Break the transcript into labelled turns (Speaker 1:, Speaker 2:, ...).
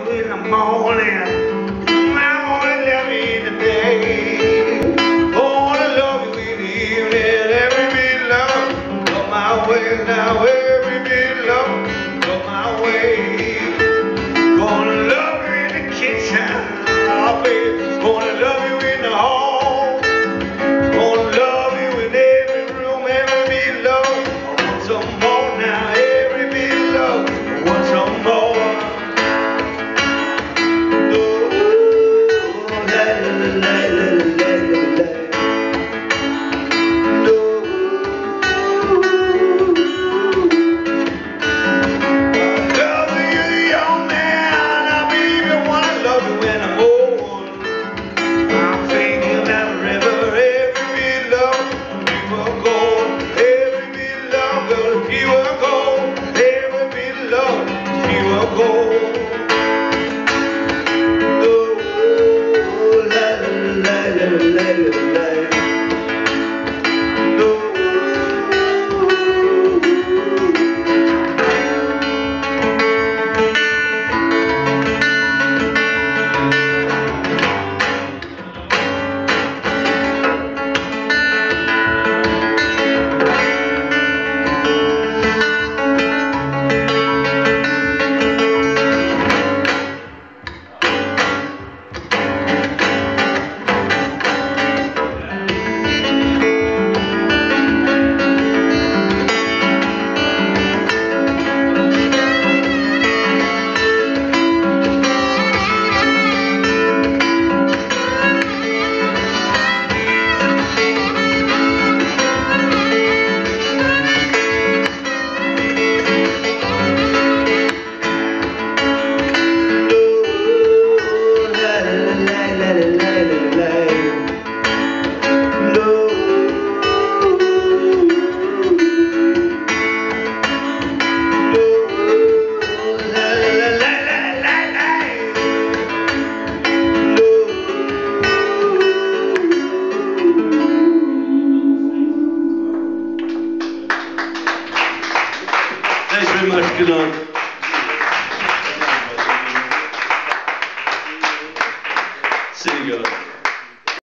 Speaker 1: in the morning. I wanna love you today. Wanna love you in the evening. Every bit love, go my way now. Every bit love, go my way. Gonna love you in the kitchen, oh baby. Gonna love you in the hall. Gonna love you in every room. Every bit love, I want some more now. Every bit love, I want some more. Thanks very much. Good on. See you guys.